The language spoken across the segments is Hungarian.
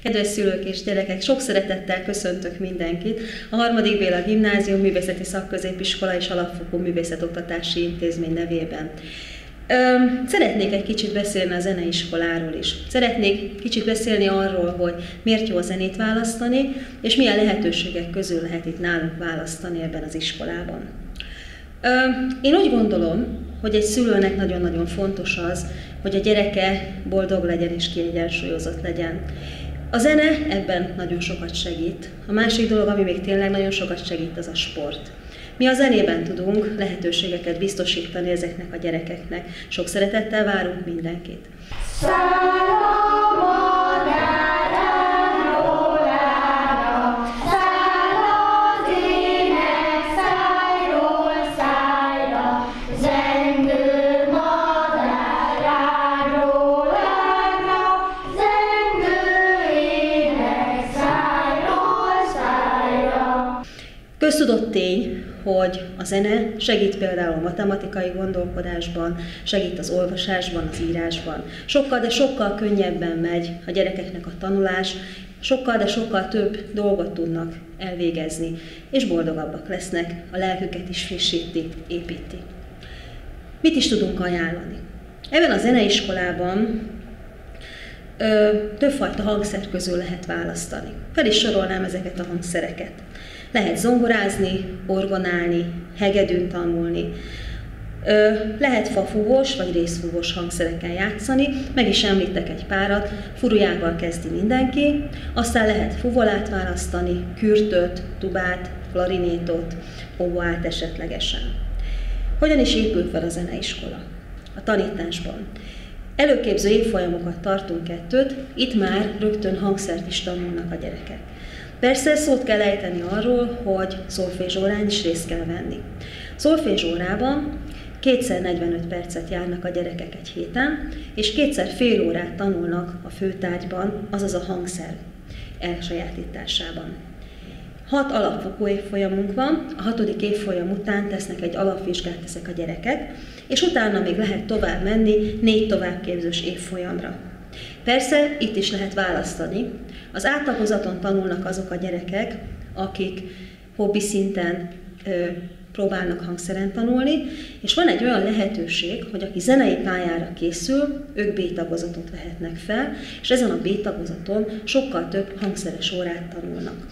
Kedves szülők és gyerekek, sok szeretettel köszöntök mindenkit a 3. Béla Gimnázium Művészeti Szakközépiskola és Alapfokú Művészetoktatási Intézmény nevében. Szeretnék egy kicsit beszélni a zeneiskoláról is. Szeretnék kicsit beszélni arról, hogy miért jó a zenét választani, és milyen lehetőségek közül lehet itt nálunk választani ebben az iskolában. Én úgy gondolom, hogy egy szülőnek nagyon-nagyon fontos az, hogy a gyereke boldog legyen és kiegyensúlyozott legyen. A zene ebben nagyon sokat segít. A másik dolog, ami még tényleg nagyon sokat segít, az a sport. Mi a zenében tudunk lehetőségeket biztosítani ezeknek a gyerekeknek. Sok szeretettel várunk mindenkit. Köztudott tény, hogy a zene segít például a matematikai gondolkodásban, segít az olvasásban, az írásban. Sokkal, de sokkal könnyebben megy a gyerekeknek a tanulás, sokkal, de sokkal több dolgot tudnak elvégezni, és boldogabbak lesznek, a lelküket is frissíti, építi. Mit is tudunk ajánlani? Ebben a zeneiskolában többfajta hangszer közül lehet választani. Fel is sorolnám ezeket a hangszereket. Lehet zongorázni, orgonálni, hegedűn tanulni. Lehet fafúvós vagy részfúvós hangszerekkel játszani, meg is említek egy párat, furujával kezdi mindenki, aztán lehet fuvolát választani, kürtöt, tubát, klarinétot, oboát esetlegesen. Hogyan is épül fel a zeneiskola? A tanításban. Előképző évfolyamokat tartunk 2, itt már rögtön hangszert is tanulnak a gyerekek. Persze szót kell ejteni arról, hogy szolfézsórán is részt kell venni. Szolfézsórában 2x 45 percet járnak a gyerekek egy héten, és 2x fél órát tanulnak a főtárgyban, azaz a hangszer elsajátításában. 6 alapfokú évfolyamunk van, a 6. évfolyam után tesznek egy alapvizsgát ezek a gyerekek, és utána még lehet tovább menni 4 továbbképzős évfolyamra. Persze itt is lehet választani. Az átlagozaton tanulnak azok a gyerekek, akik hobbi szinten próbálnak hangszeren tanulni, és van egy olyan lehetőség, hogy aki zenei pályára készül, ők B-tagozatot vehetnek fel, és ezen a B-tagozaton sokkal több hangszeres órát tanulnak.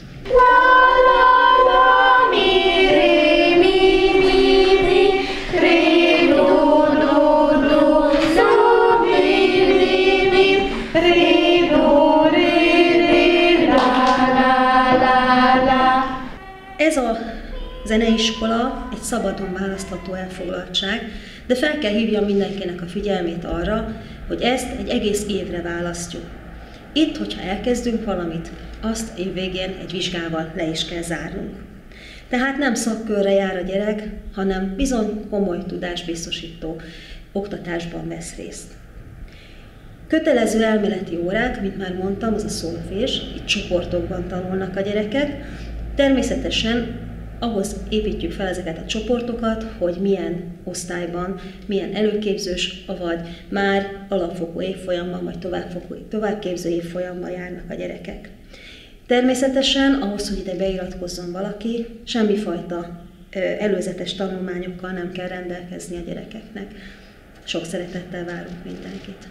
Ez a zeneiskola egy szabadon választható elfoglaltság, de fel kell hívjam mindenkinek a figyelmét arra, hogy ezt egy egész évre választjuk. Itt, hogyha elkezdünk valamit, azt év végén egy vizsgával le is kell zárnunk. Tehát nem szakkörre jár a gyerek, hanem bizony komoly tudásbiztosító oktatásban vesz részt. Kötelező elméleti órák, mint már mondtam, az a szolfés, itt csoportokban tanulnak a gyerekek. Természetesen ahhoz építjük fel ezeket a csoportokat, hogy milyen osztályban, milyen előképzős, vagy már alapfokú évfolyamban, vagy továbbképző évfolyamban járnak a gyerekek. Természetesen ahhoz, hogy ide beiratkozzon valaki, semmifajta előzetes tanulmányokkal nem kell rendelkezni a gyerekeknek. Sok szeretettel várunk mindenkit!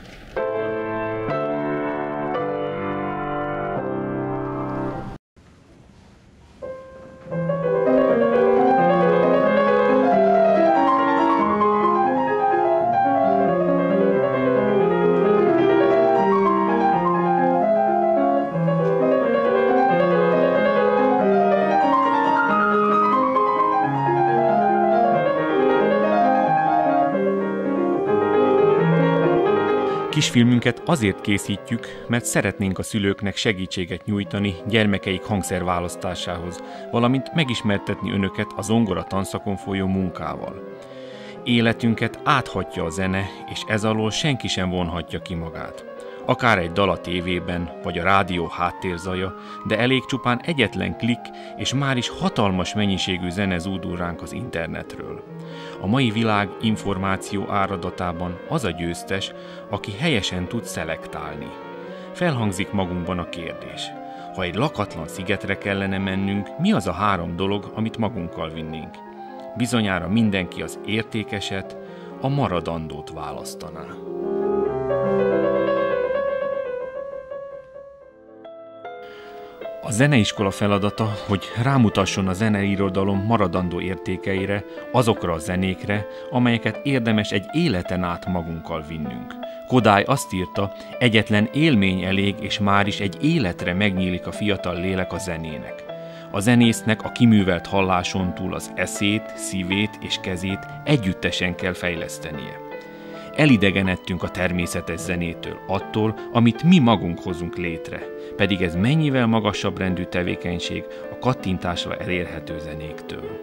Kisfilmünket azért készítjük, mert szeretnénk a szülőknek segítséget nyújtani gyermekeik hangszerválasztásához, valamint megismertetni önöket a zongora tanszakon folyó munkával. Életünket áthatja a zene, és ez alól senki sem vonhatja ki magát. Akár egy dal a tévében, vagy a rádió háttérzaja, de elég csupán egyetlen klik, és már is hatalmas mennyiségű zene zúdul ránk az internetről. A mai világ információ áradatában az a győztes, aki helyesen tud szelektálni. Felhangzik magunkban a kérdés. Ha egy lakatlan szigetre kellene mennünk, mi az a 3 dolog, amit magunkkal vinnénk? Bizonyára mindenki az értékeset, a maradandót választaná. A zeneiskola feladata, hogy rámutasson a zeneirodalom maradandó értékeire, azokra a zenékre, amelyeket érdemes egy életen át magunkkal vinnünk. Kodály azt írta, egyetlen élmény elég, és máris egy életre megnyílik a fiatal lélek a zenének. A zenésznek a kiművelt halláson túl az eszét, szívét és kezét együttesen kell fejlesztenie. Elidegenedtünk a természetes zenétől, attól, amit mi magunk hozunk létre, pedig ez mennyivel magasabb rendű tevékenység a kattintásra elérhető zenéktől.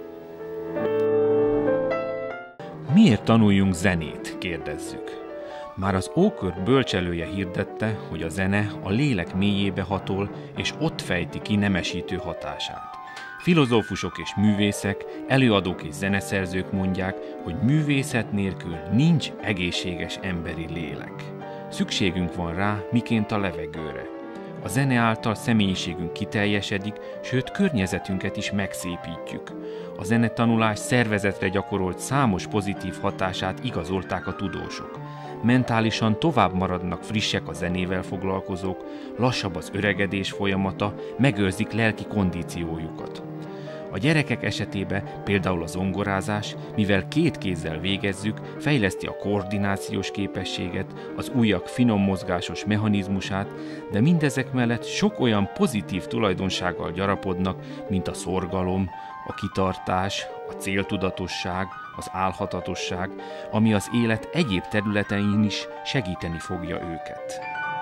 Miért tanuljunk zenét, kérdezzük. Már az ókor bölcselője hirdette, hogy a zene a lélek mélyébe hatol, és ott fejti ki nemesítő hatását. Filozófusok és művészek, előadók és zeneszerzők mondják, hogy művészet nélkül nincs egészséges emberi lélek. Szükségünk van rá, miként a levegőre. A zene által személyiségünk kiteljesedik, sőt környezetünket is megszépítjük. A zenetanulás szervezetre gyakorolt számos pozitív hatását igazolták a tudósok. Mentálisan tovább maradnak frissek a zenével foglalkozók, lassabb az öregedés folyamata, megőrzik lelki kondíciójukat. A gyerekek esetében például a zongorázás, mivel 2 kézzel végezzük, fejleszti a koordinációs képességet, az ujjak finom mozgásos mechanizmusát, de mindezek mellett sok olyan pozitív tulajdonsággal gyarapodnak, mint a szorgalom, a kitartás, a céltudatosság, az álhatatosság, ami az élet egyéb területein is segíteni fogja őket.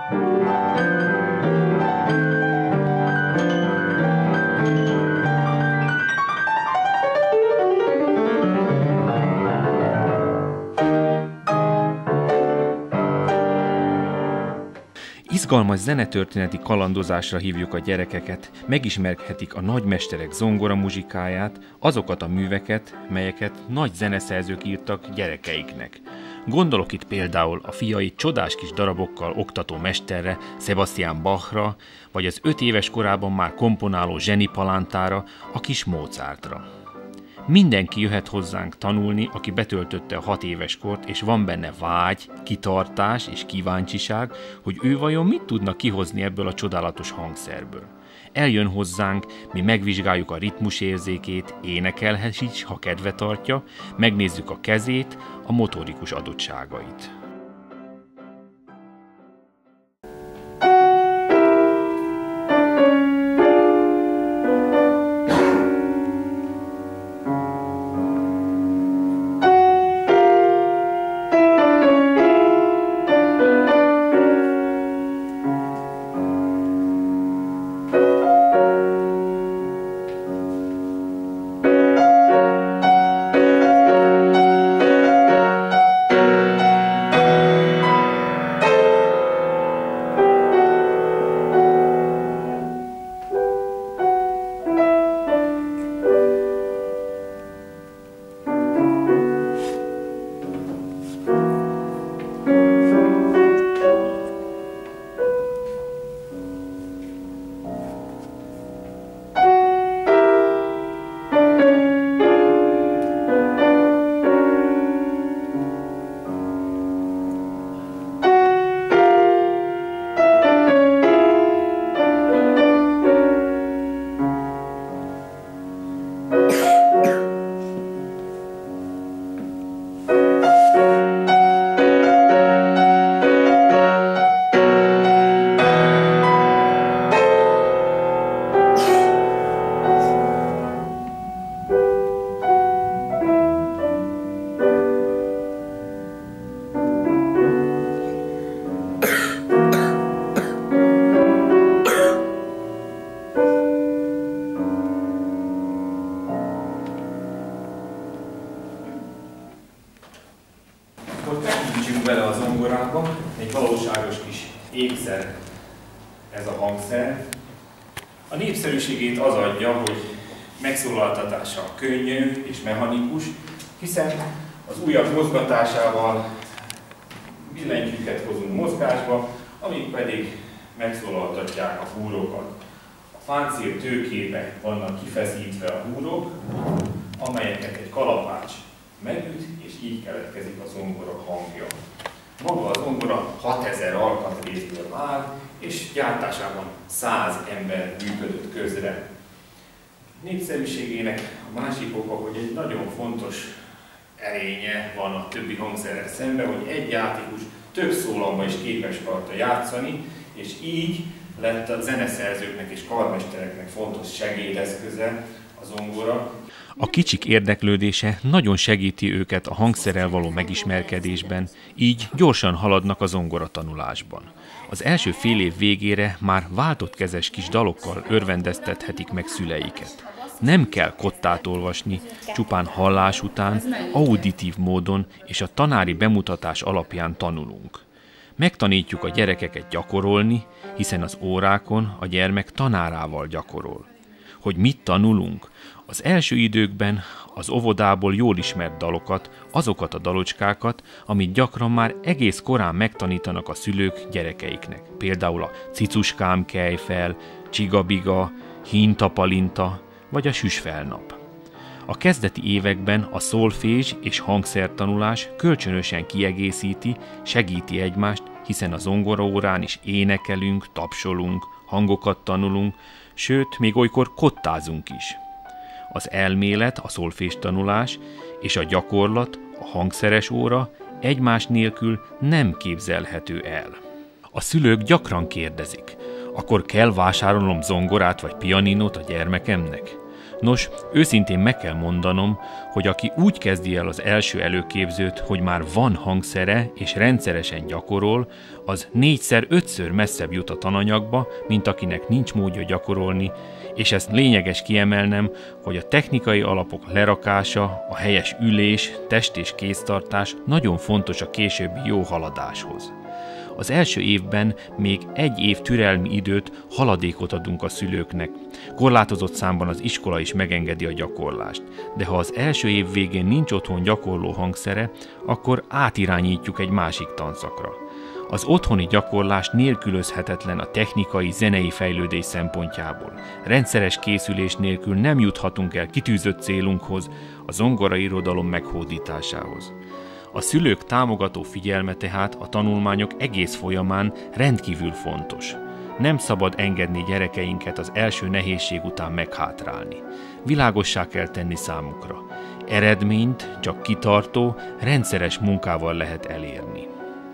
Izgalmas zenetörténeti kalandozásra hívjuk a gyerekeket, megismerhetik a nagymesterek zongora muzsikáját, azokat a műveket, melyeket nagy zeneszerzők írtak gyerekeiknek. Gondolok itt például a fiait csodás kis darabokkal oktató mesterre, Sebastian Bachra, vagy az 5 éves korában már komponáló Zseni Palántára, a kis Mozartra. Mindenki jöhet hozzánk tanulni, aki betöltötte a 6 éves kort, és van benne vágy, kitartás és kíváncsiság, hogy ő vajon mit tudna kihozni ebből a csodálatos hangszerből. Eljön hozzánk, mi megvizsgáljuk a ritmusérzékét, énekelhet is, ha kedve tartja, megnézzük a kezét, a motorikus adottságait. Bele a zongorába, egy valóságos kis ékszer ez a hangszer. A népszerűségét az adja, hogy megszólaltatása könnyű és mechanikus, hiszen az ujjak mozgatásával billentyűket hozunk mozgásba, amik pedig megszólaltatják a húrokat. A páncél tőkébe vannak kifeszítve a húrok, amelyeket egy kalapács megüt, és így keletkezik a zongora hangja. Maga a zongora 6000 alkatrészből áll, és gyártásában 100 ember működött közre. Népszerűségének a másik oka, hogy egy nagyon fontos erénye van a többi hangszerrel szemben, hogy egy játékos több szólamban is képes rajta játszani, és így lett a zeneszerzőknek és karmestereknek fontos segédeszköze a zongora. A kicsik érdeklődése nagyon segíti őket a hangszerrel való megismerkedésben, így gyorsan haladnak a zongoratanulásban. Az első fél év végére már váltott kezes kis dalokkal örvendeztethetik meg szüleiket. Nem kell kottát olvasni, csupán hallás után, auditív módon és a tanári bemutatás alapján tanulunk. Megtanítjuk a gyerekeket gyakorolni, hiszen az órákon a gyermek tanárával gyakorol. Hogy mit tanulunk? Az első időkben az óvodából jól ismert dalokat, azokat a dalocskákat, amit gyakran már egész korán megtanítanak a szülők gyerekeiknek. Például a Cicuskám kelj fel, Csigabiga, Hintapalinta vagy a Süsfelnap. A kezdeti években a szolfézs és hangszertanulás kölcsönösen kiegészíti, segíti egymást, hiszen a zongoraórán is énekelünk, tapsolunk, hangokat tanulunk, sőt, még olykor kottázunk is. Az elmélet, a szolfés tanulás és a gyakorlat, a hangszeres óra egymás nélkül nem képzelhető el. A szülők gyakran kérdezik, akkor kell vásárolnom zongorát vagy pianinót a gyermekemnek? Nos, őszintén meg kell mondanom, hogy aki úgy kezdi el az első előképzőt, hogy már van hangszere és rendszeresen gyakorol, az 4-5-ször messzebb jut a tananyagba, mint akinek nincs módja gyakorolni, és ezt lényeges kiemelnem, hogy a technikai alapok lerakása, a helyes ülés, test- és kéztartás nagyon fontos a későbbi jó haladáshoz. Az első évben még 1 év türelmi időt, haladékot adunk a szülőknek. Korlátozott számban az iskola is megengedi a gyakorlást, de ha az első év végén nincs otthon gyakorló hangszere, akkor átirányítjuk egy másik tanszakra. Az otthoni gyakorlás nélkülözhetetlen a technikai, zenei fejlődés szempontjából. Rendszeres készülés nélkül nem juthatunk el kitűzött célunkhoz, a zongorairodalom meghódításához. A szülők támogató figyelme tehát a tanulmányok egész folyamán rendkívül fontos. Nem szabad engedni gyerekeinket az első nehézség után meghátrálni. Világossá kell tenni számukra. Eredményt csak kitartó, rendszeres munkával lehet elérni.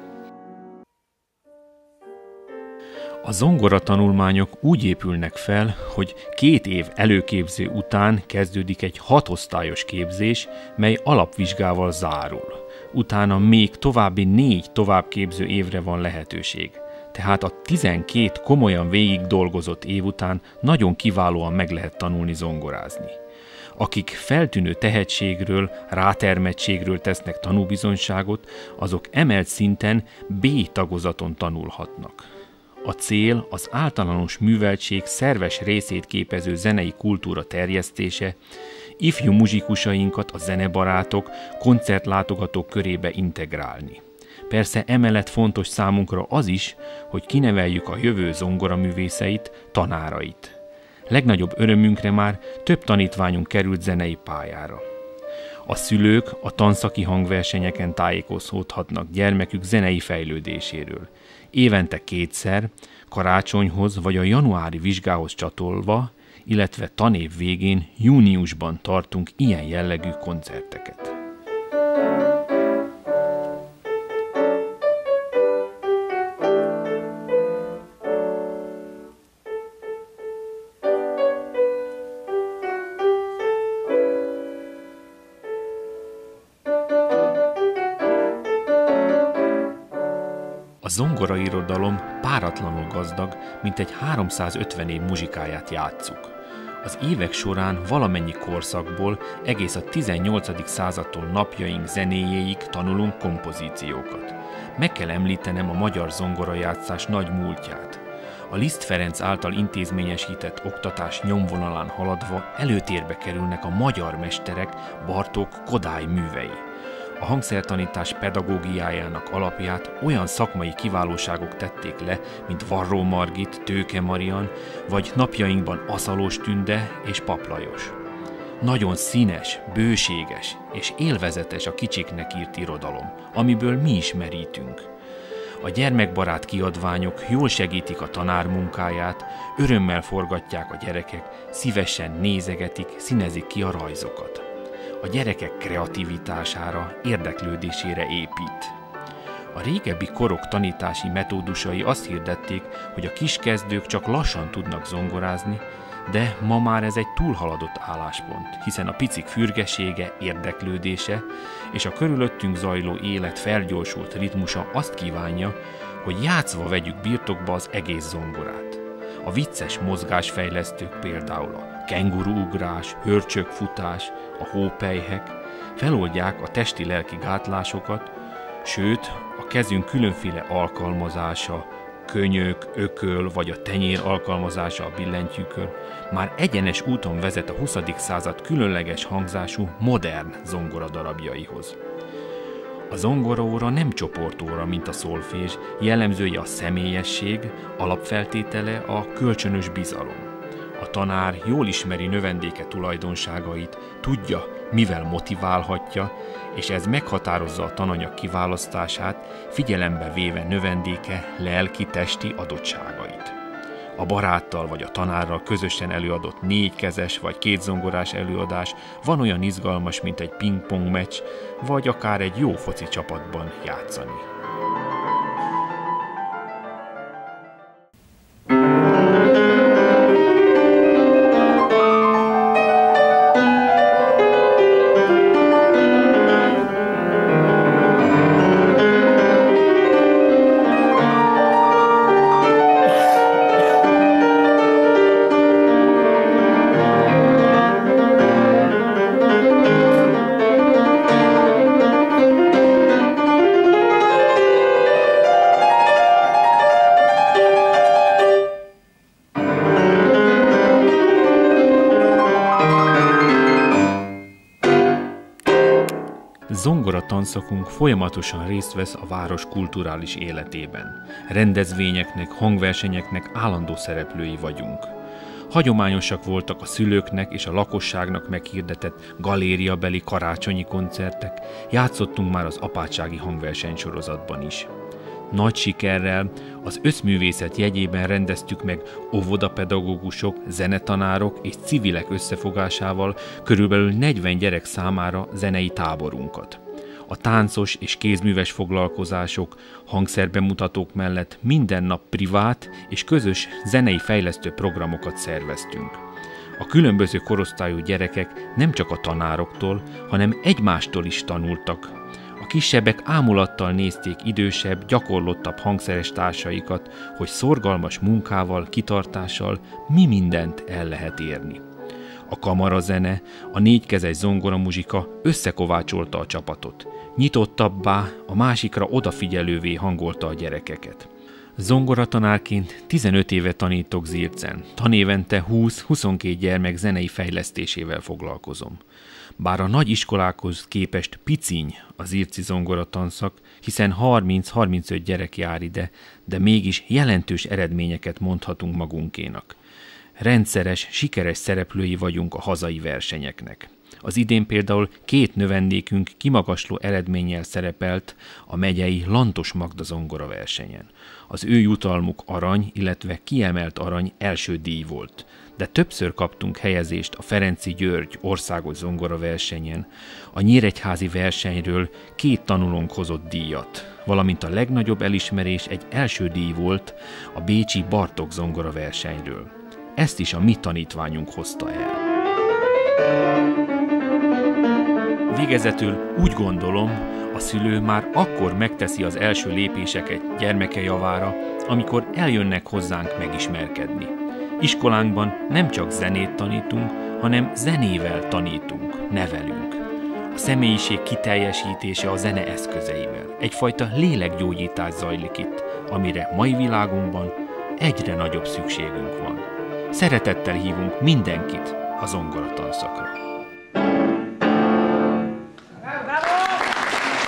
A zongoratanulmányok úgy épülnek fel, hogy 2 év előképző után kezdődik egy 6 osztályos képzés, mely alapvizsgával zárul. Utána még további 4 továbbképző évre van lehetőség. Tehát a 12 komolyan végig dolgozott év után nagyon kiválóan meg lehet tanulni zongorázni. Akik feltűnő tehetségről, rátermettségről tesznek tanúbizonyságot, azok emelt szinten B tagozaton tanulhatnak. A cél az általános műveltség szerves részét képező zenei kultúra terjesztése, ifjú muzsikusainkat a zenebarátok, koncertlátogatók körébe integrálni. Persze emellett fontos számunkra az is, hogy kineveljük a jövő zongoraművészeit, tanárait. Legnagyobb örömünkre már több tanítványunk került zenei pályára. A szülők a tanszaki hangversenyeken tájékozódhatnak gyermekük zenei fejlődéséről. Évente 2-szer, karácsonyhoz vagy a januári vizsgához csatolva, illetve tanév végén, júniusban tartunk ilyen jellegű koncerteket. A zongorairodalom páratlanul gazdag, mint egy 350 év muzsikáját játsszuk. Az évek során valamennyi korszakból egész a 18. századtól napjaink zenéjéig tanulunk kompozíciókat. Meg kell említenem a magyar zongorajátszás nagy múltját. A Liszt Ferenc által intézményesített oktatás nyomvonalán haladva előtérbe kerülnek a magyar mesterek, Bartók, Kodály művei. A hangszertanítás pedagógiájának alapját olyan szakmai kiválóságok tették le, mint Varró Margit, Tőke Marian, vagy napjainkban Aszalós Tünde és Pap Lajos. Nagyon színes, bőséges és élvezetes a kicsiknek írt irodalom, amiből mi is merítünk. A gyermekbarát kiadványok jól segítik a tanár munkáját, örömmel forgatják a gyerekek, szívesen nézegetik, színezik ki a rajzokat. A gyerekek kreativitására, érdeklődésére épít. A régebbi korok tanítási metódusai azt hirdették, hogy a kiskezdők csak lassan tudnak zongorázni, de ma már ez egy túlhaladott álláspont, hiszen a picik fürgesége, érdeklődése és a körülöttünk zajló élet felgyorsult ritmusa azt kívánja, hogy játszva vegyük birtokba az egész zongorát. A vicces mozgásfejlesztők, például a kenguruugrás, hörcsögfutás, a hópelyhek feloldják a testi-lelki gátlásokat, sőt, a kezünk különféle alkalmazása, könyök, ököl vagy a tenyér alkalmazása a billentyűkön már egyenes úton vezet a 20. század különleges hangzású, modern zongoradarabjaihoz. A zongoraóra nem csoportóra, mint a szolfés, jellemzője a személyesség, alapfeltétele a kölcsönös bizalom. A tanár jól ismeri növendéke tulajdonságait, tudja, mivel motiválhatja, és ez meghatározza a tananyag kiválasztását, figyelembe véve növendéke lelki-testi adottságait. A baráttal vagy a tanárral közösen előadott 4 kezes vagy 2 zongorás előadás van olyan izgalmas, mint egy pingpong meccs, vagy akár egy jó foci csapatban játszani. Zongora tanszakunk folyamatosan részt vesz a város kulturális életében. Rendezvényeknek, hangversenyeknek állandó szereplői vagyunk. Hagyományosak voltak a szülőknek és a lakosságnak meghirdetett galériabeli karácsonyi koncertek, játszottunk már az apátsági hangversenysorozatban is. Nagy sikerrel az összművészet jegyében rendeztük meg óvodapedagógusok, zenetanárok és civilek összefogásával körülbelül 40 gyerek számára zenei táborunkat. A táncos és kézműves foglalkozások, hangszerbemutatók mellett minden nap privát és közös zenei fejlesztő programokat szerveztünk. A különböző korosztályú gyerekek nem csak a tanároktól, hanem egymástól is tanultak. A kisebbek ámulattal nézték idősebb, gyakorlottabb hangszeres társaikat, hogy szorgalmas munkával, kitartással mi mindent el lehet érni. A kamarazene, a 4 kezes zongoramuzsika összekovácsolta a csapatot. Nyitottabbá, a másikra odafigyelővé hangolta a gyerekeket. Zongoratanárként 15 éve tanítok Zircen. Tanévente 20-22 gyermek zenei fejlesztésével foglalkozom. Bár a nagy iskolákhoz képest piciny az zirci zongoratanszak, hiszen 30-35 gyerek jár ide, de mégis jelentős eredményeket mondhatunk magunkénak. Rendszeres, sikeres szereplői vagyunk a hazai versenyeknek. Az idén például 2 növendékünk kimagasló eredménnyel szerepelt a megyei Lantos Magda zongora versenyen. Az ő jutalmuk arany, illetve kiemelt arany első díj volt, de többször kaptunk helyezést a Ferenczy György országos zongora versenyen, a nyíregyházi versenyről 2 tanulónk hozott díjat, valamint a legnagyobb elismerés egy első díj volt a bécsi Bartók zongora versenyről. Ezt is a mi tanítványunk hozta el. Végezetül úgy gondolom, a szülő már akkor megteszi az első lépéseket gyermeke javára, amikor eljönnek hozzánk megismerkedni. Iskolánkban nem csak zenét tanítunk, hanem zenével tanítunk, nevelünk. A személyiség kiteljesítése a zene eszközeivel. Egyfajta lélekgyógyítás zajlik itt, amire mai világunkban egyre nagyobb szükségünk van. Szeretettel hívunk mindenkit a zongoratanszakra.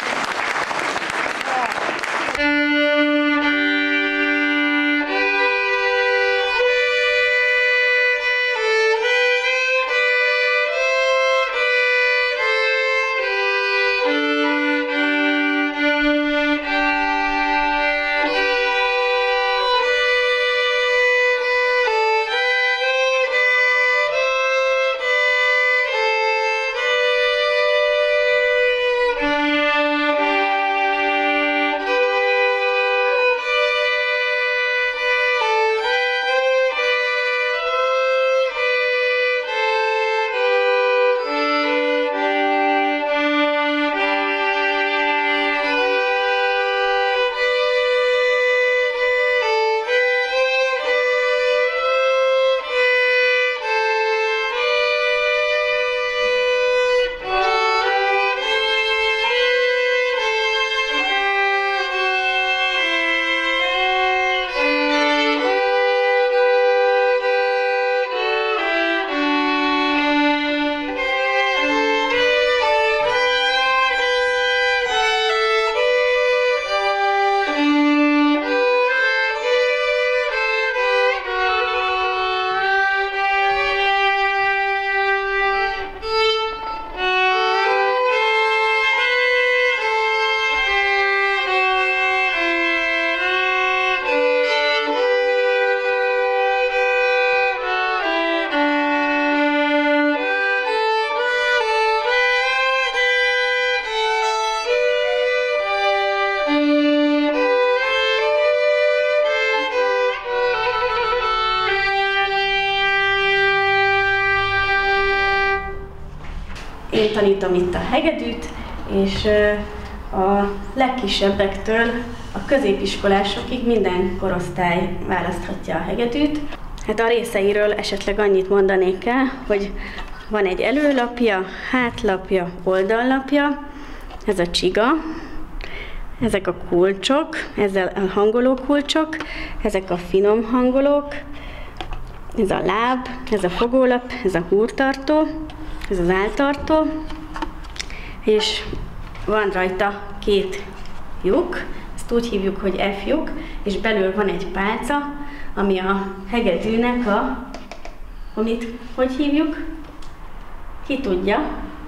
tanítom itt a hegedűt, és a legkisebbektől a középiskolásokig minden korosztály választhatja a hegedűt. Hát a részeiről esetleg annyit mondanék el, hogy van egy előlapja, hátlapja, oldallapja, ez a csiga, ezek a kulcsok, ezzel a hangoló kulcsok, ezek a finom hangolók, ez a láb, ez a fogólap, ez a húrtartó, ez az álltartó, és van rajta 2 lyuk, ezt úgy hívjuk, hogy F-lyuk, és belül van egy pálca, ami a hegedűnek amit hogy hívjuk? Ki tudja?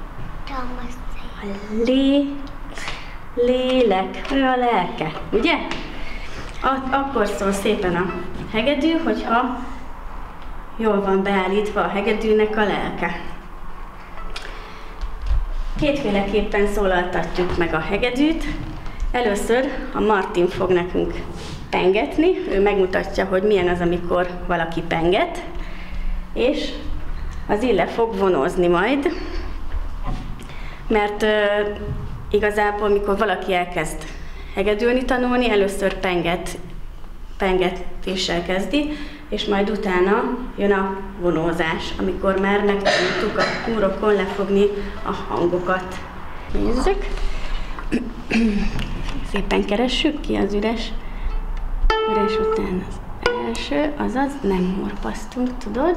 A lélek, a lelke, ugye? Akkor szól szépen a hegedű, hogyha jól van beállítva a hegedűnek a lelke. 2-féleképpen szólaltatjuk meg a hegedűt. Először a Martin fog nekünk pengetni, ő megmutatja, hogy milyen az, amikor valaki penget, és az Ille fog vonózni majd, mert igazából, mikor valaki elkezd hegedülni tanulni, először pengetéssel kezdi, és majd utána jön a vonózás, amikor már megtanultuk a kúrokon lefogni a hangokat. Nézzük! Szépen keressük ki az üres után az első, azaz nem morpasztunk, tudod?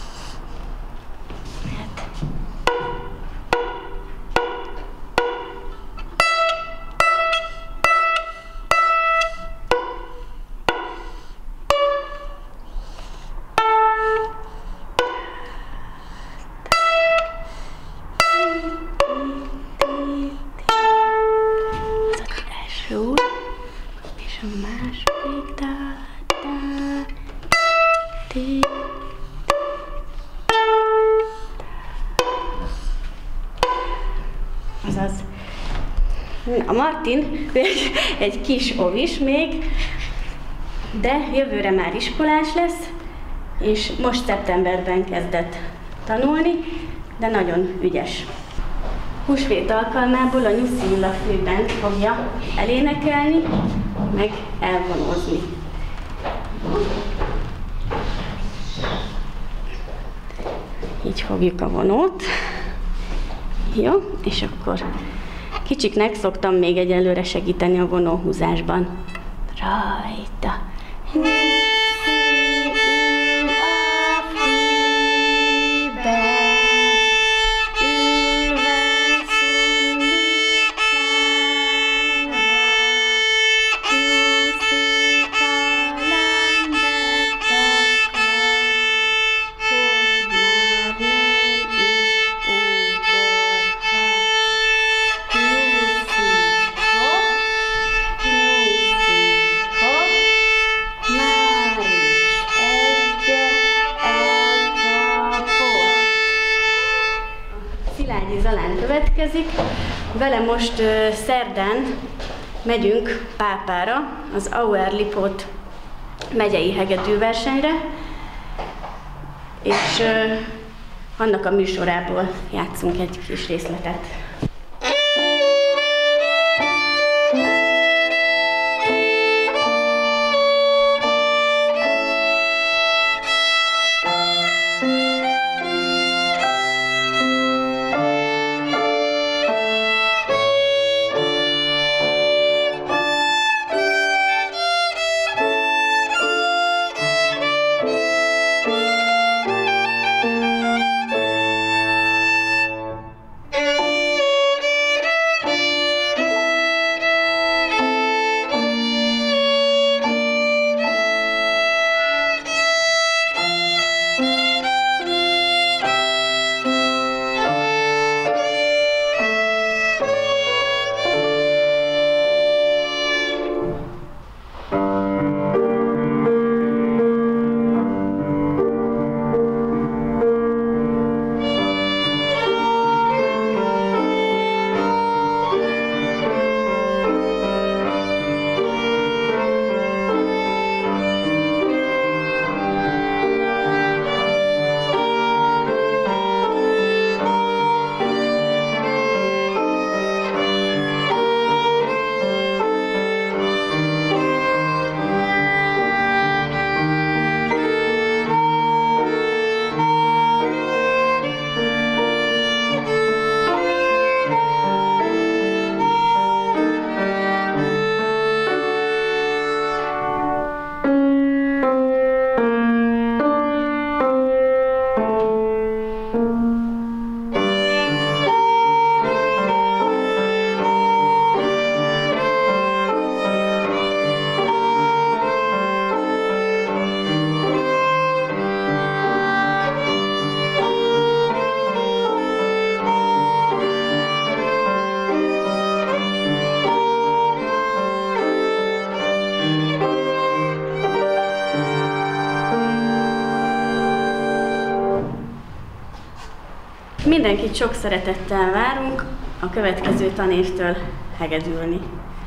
És a második azaz a Martin egy kis ovis még, de jövőre már iskolás lesz, és most szeptemberben kezdett tanulni, de nagyon ügyes. Húsvét alkalmából a Nyuszi Illa főben fogja elénekelni, meg elvonózni. Így fogjuk a vonót. Jó, és akkor kicsiknek szoktam még egyelőre segíteni a vonóhúzásban. Rajta. Vele most szerdán megyünk Pápára, az Auer-Lipót megyei hegedűversenyre, és annak a műsorából játszunk egy kis részletet. Mindenkit sok szeretettel várunk a következő tanévtől hegedülni.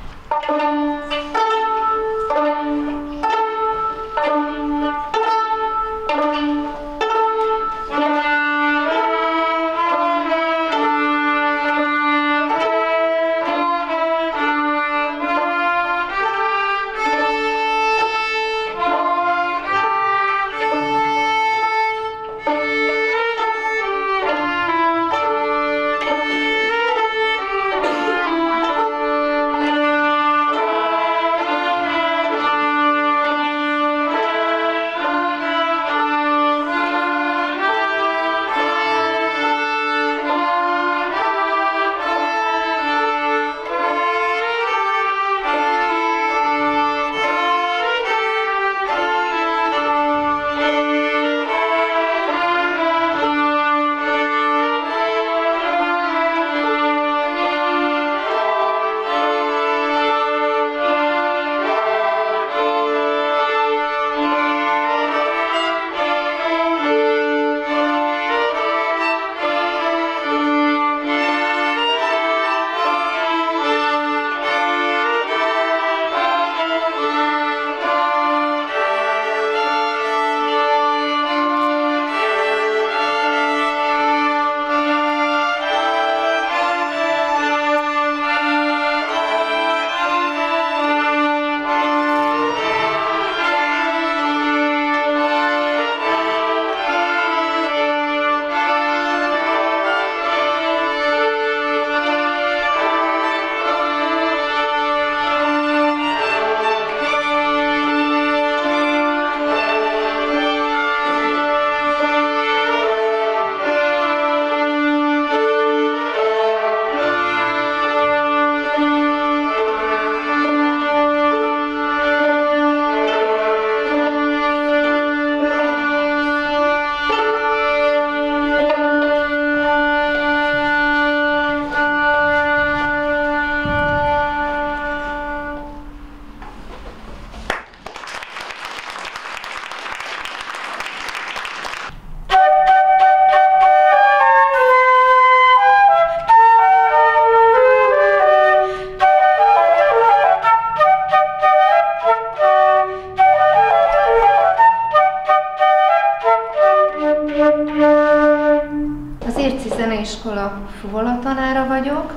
Zeneiskola fuvolatanára vagyok.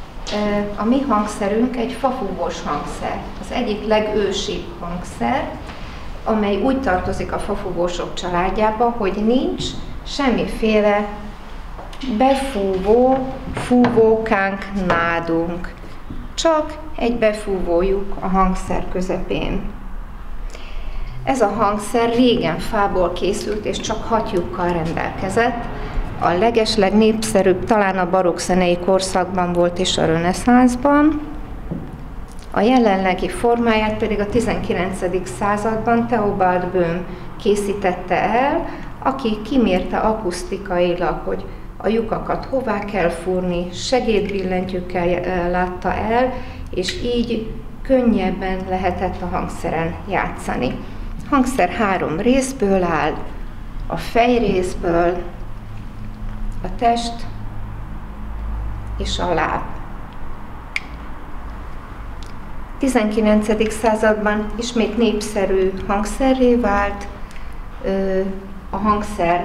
A mi hangszerünk egy fafúvós hangszer, az egyik legősibb hangszer, amely úgy tartozik a fafúvósok családjába, hogy nincs semmiféle befúvó, fúvókánk, nádunk, csak egy befúvójuk a hangszer közepén. Ez a hangszer régen fából készült, és csak 6 lyukkal rendelkezett. A legesleg népszerűbb talán a barokk zenei korszakban volt és a reneszánszban. A jelenlegi formáját pedig a 19. században Theobald Böhm készítette el, aki kimérte akusztikailag, hogy a lyukakat hová kell fúrni, segédbillentyűkkel látta el, és így könnyebben lehetett a hangszeren játszani. A hangszer 3 részből áll, a fejrészből, a test és a láb. 19. században ismét népszerű hangszerré vált. A hangszer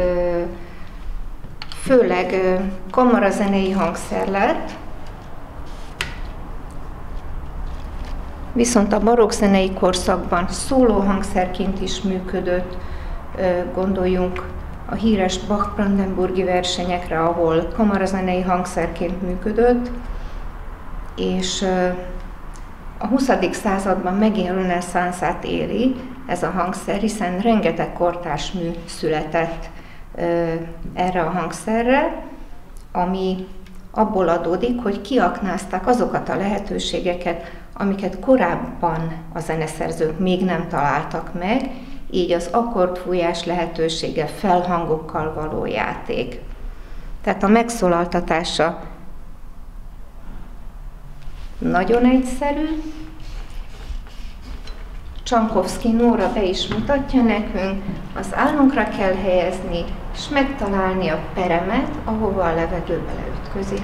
főleg kamarazenei hangszer lett, viszont a barokk zenei korszakban szólóhangszerként is működött. Gondoljunk a híres Bach-Brandenburgi versenyekre, ahol kamarazenei hangszerként működött, és a 20. században megint reneszánszát éli ez a hangszer, hiszen rengeteg kortárs mű született erre a hangszerre, ami abból adódik, hogy kiaknázták azokat a lehetőségeket, amiket korábban a zeneszerzők még nem találtak meg, így az akkordfújás lehetősége, felhangokkal való játék. Tehát a megszólaltatása nagyon egyszerű, Csankovszky Nóra be is mutatja nekünk, az állunkra kell helyezni, és megtalálni a peremet, ahova a levegő beleütközik.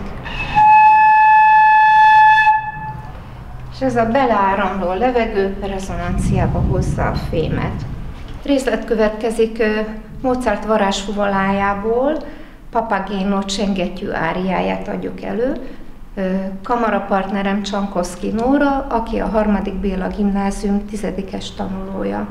És ez a beleáramló levegő rezonanciába hozza a fémet. Részlet következik Mozart varázsfuvolájából, Papageno csengettyű áriáját adjuk elő. Kamarapartnerem Csankovszky Nóra, aki a 3. Béla Gimnázium 10-es tanulója.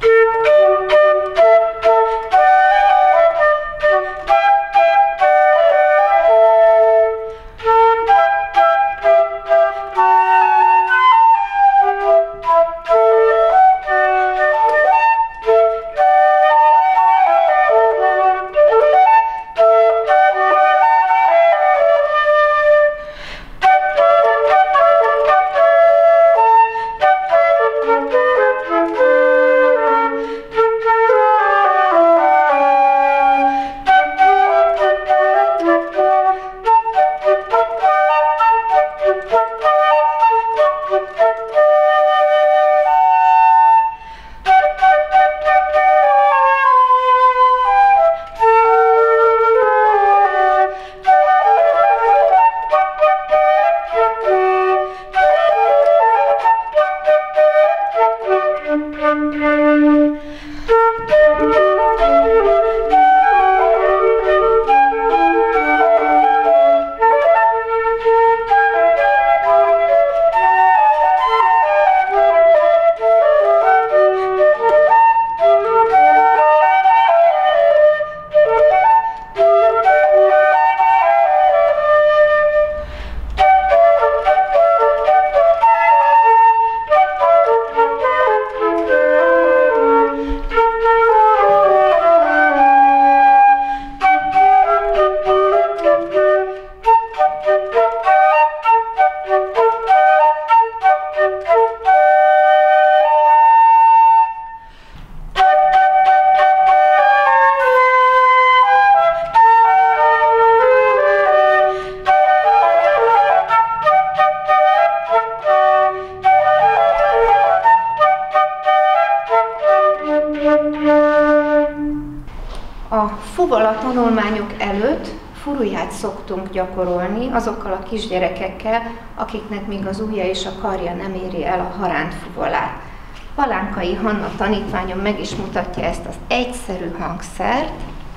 A fuvola tanulmányok előtt furuját szoktunk gyakorolni azokkal a kisgyerekekkel, akiknek még az ujja és a karja nem éri el a harántfuvolát. Palánkai Hanna tanítványom meg is mutatja ezt az egyszerű hangszert.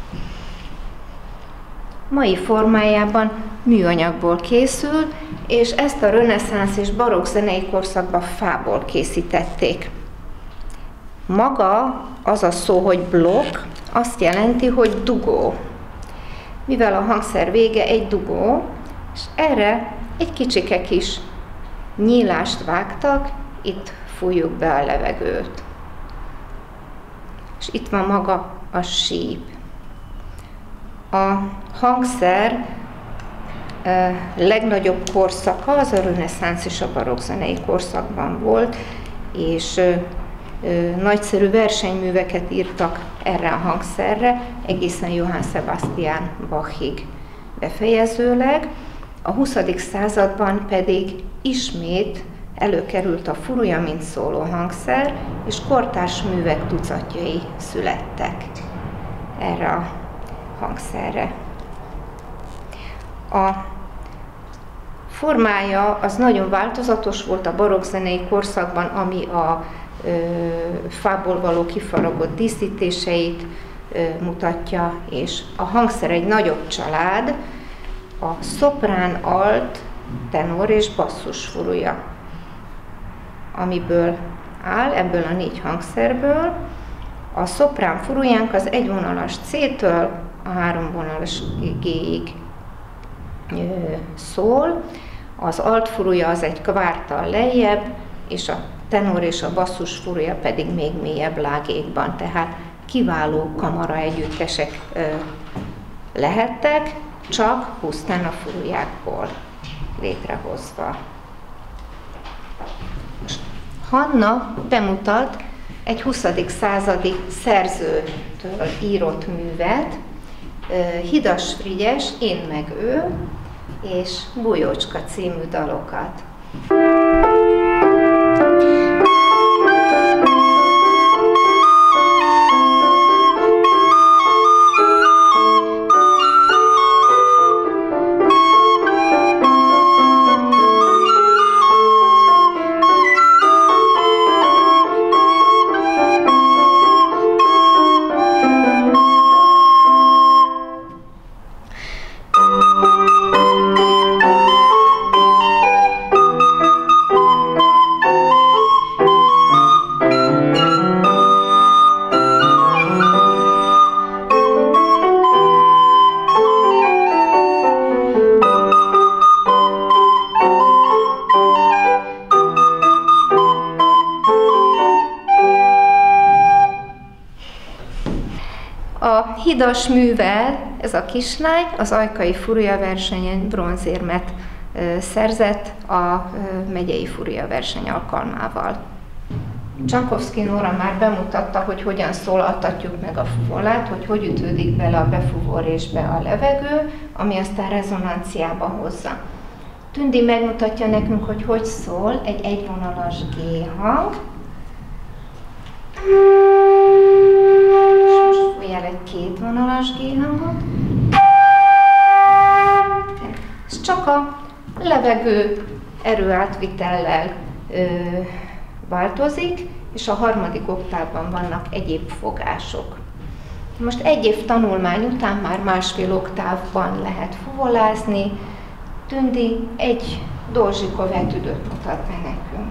Mai formájában műanyagból készül, és ezt a reneszánsz és barokk zenei korszakban fából készítették. Maga az a szó, hogy blokk, azt jelenti, hogy dugó. Mivel a hangszer vége egy dugó, és erre egy kicsike kis nyílást vágtak, itt fújjuk be a levegőt. És itt van maga a síp. A hangszer legnagyobb korszaka az a reneszánsz és a barokk zenei korszakban volt, és nagyszerű versenyműveket írtak erre a hangszerre, egészen Johann Sebastian Bachig befejezőleg. A 20. században pedig ismét előkerült a furuja, mint szóló hangszer, és kortárs művek tucatjai születtek erre a hangszerre. A formája az nagyon változatos volt a barokk zenei korszakban, ami a fából való kifaragott díszítéseit mutatja, és a hangszer egy nagyobb család, a szoprán, alt, tenor és basszus furuja, amiből áll, ebből a 4 hangszerből. A szoprán furujánk az egyvonalas C-től a 3 vonalas G-ig szól, az alt furuja az egy kvárttal lejjebb, és a tenor és a basszus furuja pedig még mélyebb lágékban, tehát kiváló kamara együttesek lehettek, csak pusztán a furujákból létrehozva. Hanna bemutat egy 20. századi szerzőtől írott művet, Hidas Frigyes, Én meg ő, és Bujócska című dalokat. A hidas művel ez a kislány az ajkai fúria versenyen bronzérmet szerzett a megyei fúria verseny alkalmával. Csankovszky Nóra már bemutatta, hogy hogyan szólaltatjuk meg a fuvolát, hogy ütődik bele a befúvórésbe a levegő, ami aztán rezonanciába hozza. Tündi megmutatja nekünk, hogy szól egy egyvonalas G-hang. És most fújjál egy kétvonalas G-hangot. Ez csak a levegő erőátvitellel változik, és a harmadik oktávban vannak egyéb fogások. Most egy év tanulmány után már másfél oktávban lehet fuvolázni. Tündi egy Dorzsikov etüdöt mutat be nekünk.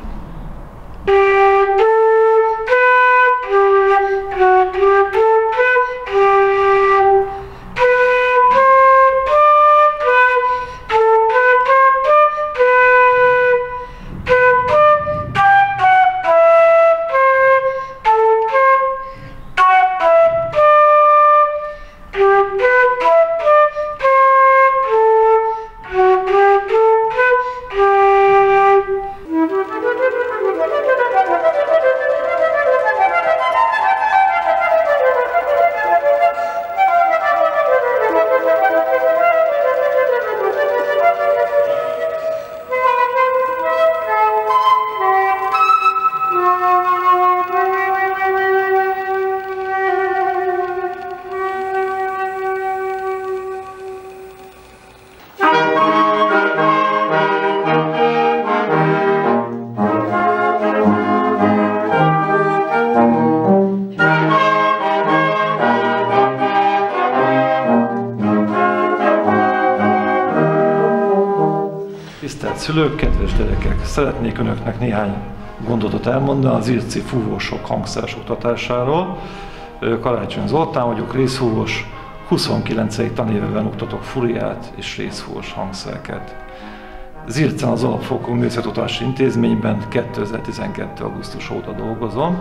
Tisztelt szülők, kedves gyerekek! Szeretnék önöknek néhány gondolatot elmondani az Irci fúvósok hangszeres oktatásáról. Karácsony Zoltán vagyok, részfúvós, 29. tanéveben oktatok furiát és részfúvós hangszereket. Zircen az Alapfokú Művészetoktatási Intézményben 2012. augusztus óta dolgozom.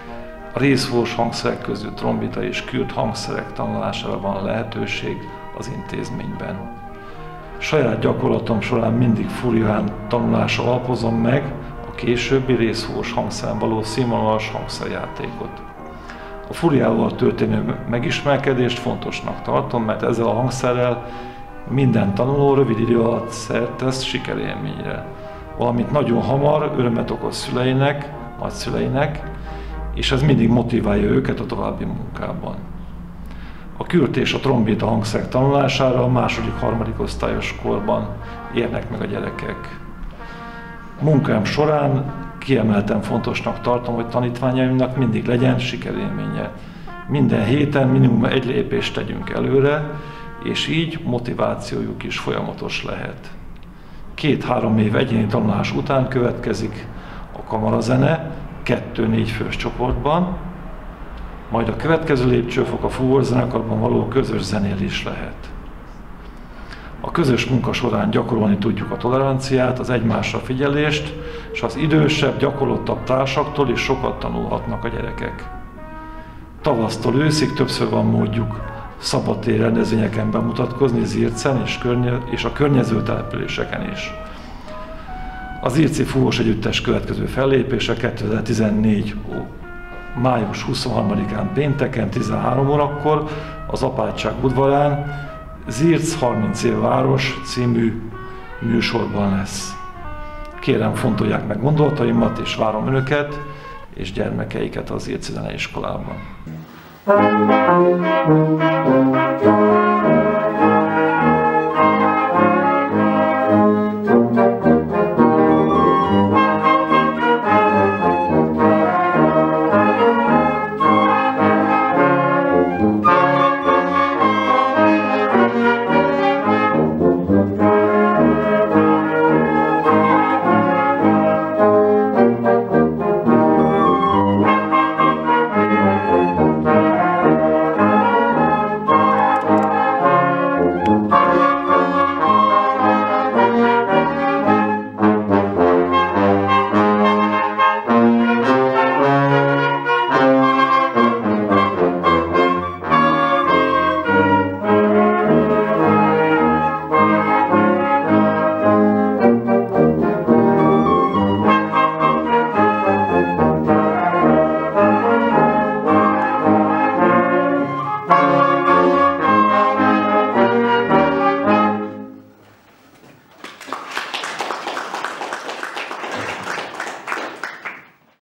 A részfúvós hangszerek közül trombita és kürt hangszerek tanulására van lehetőség az intézményben. Saját gyakorlatom során mindig furián tanulásra alapozom meg a későbbi részfúvós hangszeren való színvonalas hangszerjátékot. A furiával történő megismerkedést fontosnak tartom, mert ezzel a hangszerrel minden tanuló rövid idő alatt szert tesz sikerélményre, valamint nagyon hamar örömet okoz szüleinek, nagyszüleinek, és ez mindig motiválja őket a további munkában. A kürt és a trombita hangszerek tanulására a második-harmadik osztályos korban érnek meg a gyerekek. Munkám során kiemelten fontosnak tartom, hogy tanítványaimnak mindig legyen sikerélménye. Minden héten minimum egy lépést tegyünk előre, és így motivációjuk is folyamatos lehet. 2-3 év egyéni tanulás után következik a kamarazene 2-4 fős csoportban, majd a következő lépcsőfok a fúvózenekarban való közös zenélés lehet. A közös munka során gyakorolni tudjuk a toleranciát, az egymásra figyelést, és az idősebb, gyakorlottabb társaktól is sokat tanulhatnak a gyerekek. Tavasztól őszig többször van módjuk szabadtéri rendezvényeken bemutatkozni Zircen és a környező településeken is. Az Irci Fúvós Együttes következő fellépése 2014. május 23-án pénteken 13 órakor az Apátság udvarán Zirc 30 év város című műsorban lesz. Kérem, fontolják meg gondolataimat, és várom önöket és gyermekeiket az Zirci Zeneiskolában.